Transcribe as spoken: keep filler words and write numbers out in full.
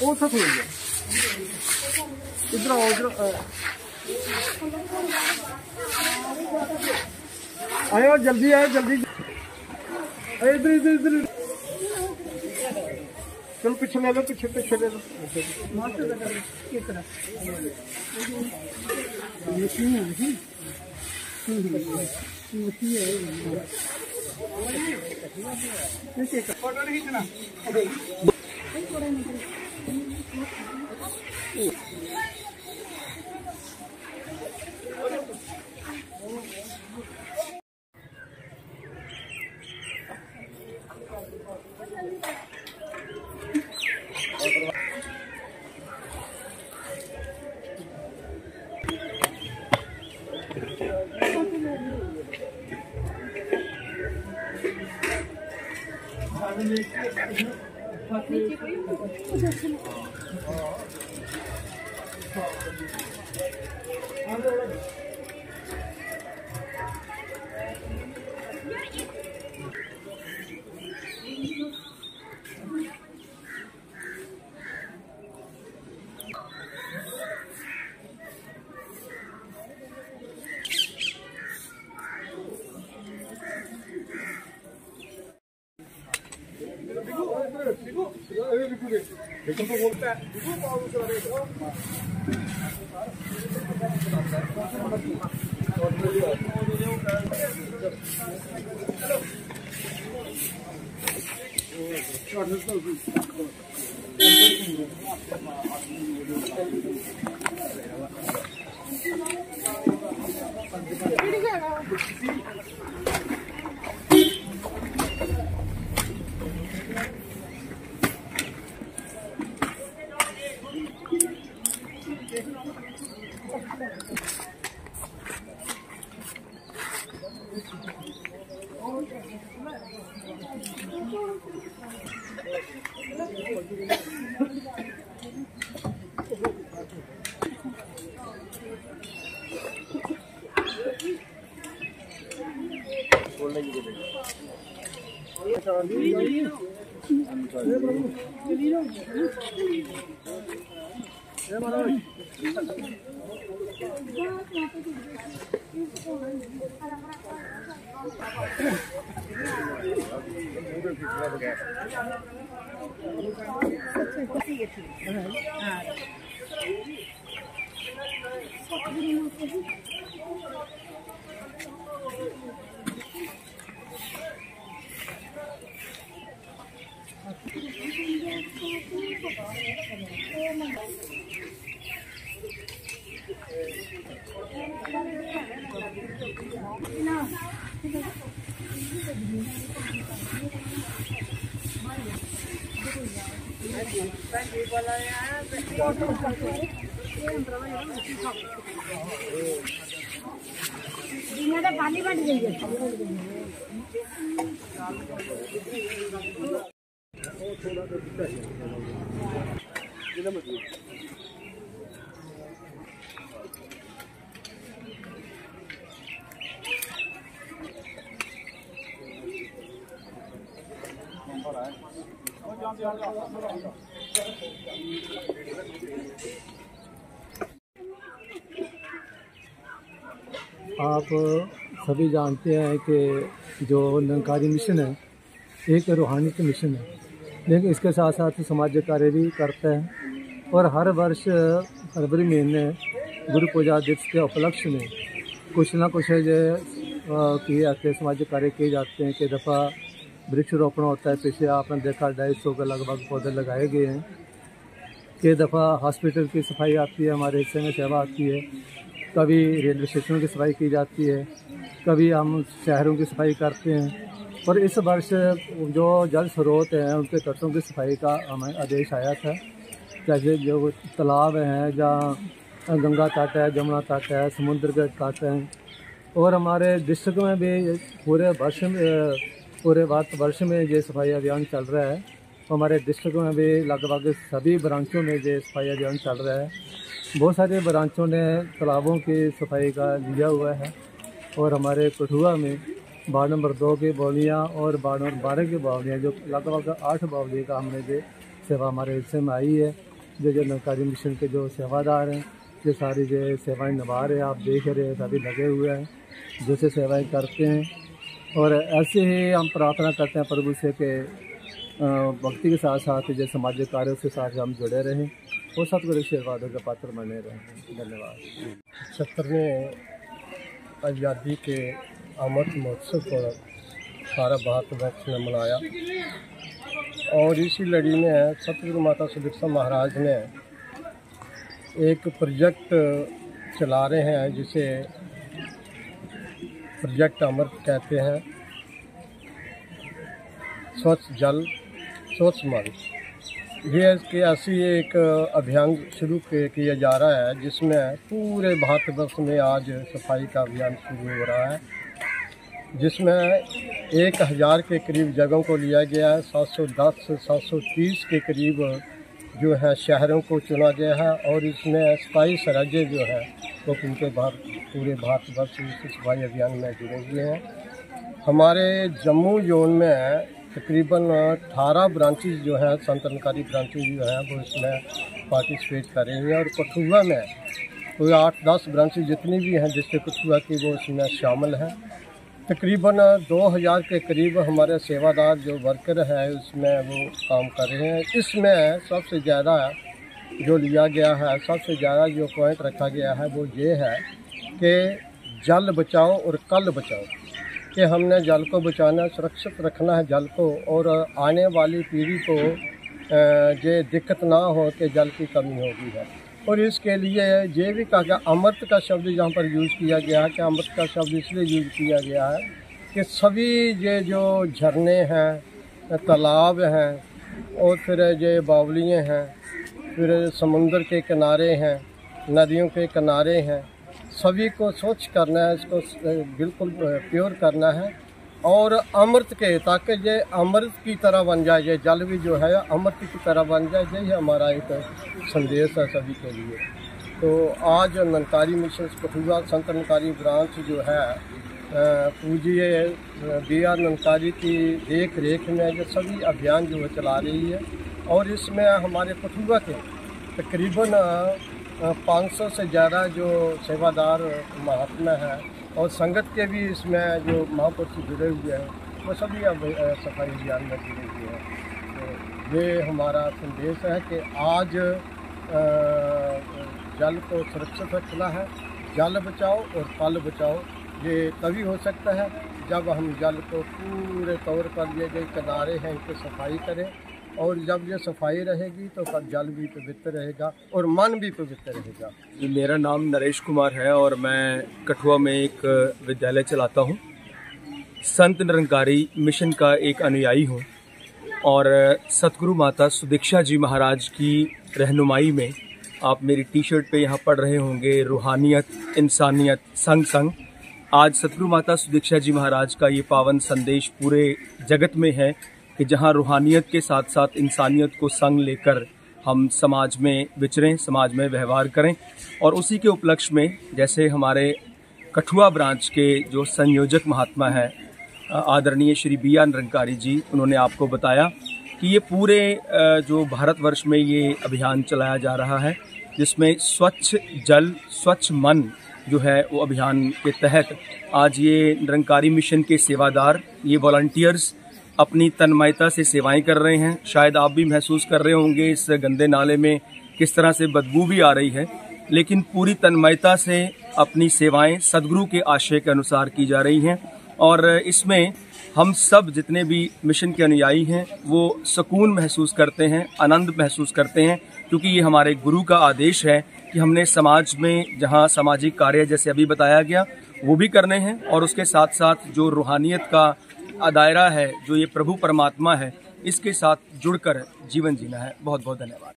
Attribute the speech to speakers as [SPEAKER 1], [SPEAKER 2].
[SPEAKER 1] वो था थोड़ी इधर आओ इधर आयो जल्दी आयो जल्दी इधर इधर इधर चलो पीछे ले लो पीछे पीछे ले लो फोटो नहीं खींचना देखो तो बोलता है देखो पाव चला रहे हो
[SPEAKER 2] पानी बन गई है
[SPEAKER 3] आप सभी जानते हैं कि जो निरंकारी मिशन है एक रूहानी का मिशन है, लेकिन इसके साथ साथ समाज कार्य भी करता है। और हर वर्ष फरवरी महीने गुरु पूजा दिवस के उपलक्ष्य में कुछ ना कुछ जो किए जाते हैं, समाज कार्य किए जाते हैं। कई दफ़ा वृक्षारोपण होता है, पीछे आपने देखा ढाई सौ के लगभग पौधे लगाए गए हैं। कई दफ़ा हॉस्पिटल की सफाई आती है, हमारे हिस्से में सेवा आती है। कभी रेलवे स्टेशनों की सफाई की जाती है, कभी हम शहरों की सफाई करते हैं। और इस वर्ष जो जल स्रोत हैं उनके तटों की सफाई का हमें आदेश आया था। जैसे जो तालाब हैं, जहाँ गंगा तट है, जमुना तट है, समुद्र के तट हैं। और हमारे डिस्ट्रिक्ट में भी पूरे वर्ष में पूरे भारत वर्ष में ये सफाई अभियान चल रहा है। हमारे डिस्ट्रिक्ट में भी लगभग सभी ब्रांचों में ये सफाई अभियान चल रहा है। बहुत सारे ब्रांचों ने तालाबों की सफाई का लिया हुआ है। और हमारे कठुआ में वार्ड नंबर दो की बावलियाँ और वार्ड नंबर बारह की बावलियाँ, जो लगभग आठ बावलियों का हमने ये सेवा हमारे हिस्से में आई है। जो जो निरंकारी मिशन के जो सेवादार हैं, ये सारी जो सेवाएं निभा रहे हैं, आप देख रहे हैं, सभी लगे हुए हैं, जैसे सेवाएं करते हैं। और ऐसे ही हम प्रार्थना करते हैं प्रभु से कि भक्ति के साथ साथ जो सामाजिक कार्यों के साथ हम जुड़े रहें और सतगुरु आशीर्वादों के पात्र बने रहें। धन्यवाद।
[SPEAKER 1] सत्तरवें आज़ादी के अमृत महोत्सव को सारा भारतवर्ष ने मनाया और इसी लड़ी में सतगुरु माता सुदीक्षा महाराज ने एक प्रोजेक्ट चला रहे हैं जिसे प्रोजेक्ट अमृत कहते हैं। स्वच्छ जल स्वच्छ मन, ये इसके ऐसी एक अभियान शुरू किया जा रहा है जिसमें पूरे भारतवर्ष में आज सफाई का अभियान शुरू हो रहा है, जिसमें एक हज़ार के करीब जगहों को लिया गया है। सात सौ दस सात सौ तीस के करीब जो है शहरों को चुना गया है और इसमें सताईस राज्य जो है वो तो पूरे भारत पूरे भारतवर्ष इस सफाई अभियान में जुड़े हुए हैं। हमारे जम्मू जोन में तकरीबन अठारह ब्रांचेज जो है संत निरंकारी ब्रांचेज जो है वो इसमें पार्टिसिपेट कर रही हैं और कठुआ में कोई आठ दस ब्रांचेज जितनी भी हैं डिस्ट्रिक्ट कठुआ की वो इसमें शामिल हैं। तकरीबन दो हज़ार के करीब हमारे सेवादार जो वर्कर हैं उसमें वो काम कर रहे हैं। इसमें सबसे ज़्यादा जो लिया गया है, सबसे ज़्यादा जो पॉइंट रखा गया है वो ये है कि जल बचाओ और कल बचाओ, कि हमने जल को बचाना, सुरक्षित रखना है जल को और आने वाली पीढ़ी को ये दिक्कत ना हो कि जल की कमी होगी है। और इसके लिए ये भी कहा गया, अमृत का शब्द यहाँ पर यूज़ किया गया है कि अमृत का शब्द इसलिए यूज़ किया गया है कि सभी ये जो झरने हैं, तालाब हैं और फिर ये बावलियाँ हैं, फिर समुंदर के किनारे हैं, नदियों के किनारे हैं, सभी को स्वच्छ करना है, इसको बिल्कुल प्योर करना है और अमृत के, ताकि ये अमृत की तरह बन जाए, ये जल भी जो है अमृत की तरह बन जाए, यही हमारा एक संदेश है सभी के लिए। तो आज निरंकारी मिशन कठुआ संत निरंकारी ब्रांच जो है पूज्य बी आर निरंकारी की देख रेख में जो सभी अभियान जो है चला रही है और इसमें हमारे कठुआ के तकरीबन पाँच सौ से ज़्यादा जो सेवादार महात्मा हैं और संगत के भी इसमें जो महापुरुष जुड़े हुए हैं वो सभी अब सफाई अभियान में जुड़े हुए हैं। तो ये हमारा संदेश है कि आज जल को सुरक्षित रखना है, जल बचाओ और कल बचाओ। ये तभी हो सकता है जब हम जल को पूरे तौर पर ये जो किनारे हैं इनकी सफाई करें और जब ये सफाई रहेगी तो जल भी पवित्र रहेगा और मन भी पवित्र रहेगा।
[SPEAKER 2] मेरा नाम नरेश कुमार है और मैं कठुआ में एक विद्यालय चलाता हूँ। संत निरंकारी मिशन का एक अनुयायी हूँ और सतगुरु माता सुदीक्षा जी महाराज की रहनुमाई में आप मेरी टी शर्ट पे यहाँ पढ़ रहे होंगे, रूहानियत इंसानियत संग संग। आज सतगुरु माता सुदीक्षा जी महाराज का ये पावन संदेश पूरे जगत में है कि जहाँ रूहानियत के साथ साथ इंसानियत को संग लेकर हम समाज में विचरें, समाज में व्यवहार करें। और उसी के उपलक्ष्य में जैसे हमारे कठुआ ब्रांच के जो संयोजक महात्मा हैं आदरणीय श्री बी आर निरंकारी जी, उन्होंने आपको बताया कि ये पूरे जो भारतवर्ष में ये अभियान चलाया जा रहा है जिसमें स्वच्छ जल स्वच्छ मन जो है वो अभियान के तहत आज ये निरंकारी मिशन के सेवादार, ये वॉलंटियर्स अपनी तन्मयता से सेवाएं कर रहे हैं। शायद आप भी महसूस कर रहे होंगे इस गंदे नाले में किस तरह से बदबू भी आ रही है, लेकिन पूरी तन्मयता से अपनी सेवाएं सदगुरु के आशय के अनुसार की जा रही हैं। और इसमें हम सब जितने भी मिशन के अनुयायी हैं वो सुकून महसूस करते हैं, आनंद महसूस करते हैं, क्योंकि ये हमारे गुरु का आदेश है कि हमने समाज में जहाँ सामाजिक कार्य जैसे अभी बताया गया वो भी करने हैं और उसके साथ साथ जो रूहानियत का दायरा है, जो ये प्रभु परमात्मा है, इसके साथ जुड़कर जीवन जीना है। बहुत बहुत धन्यवाद।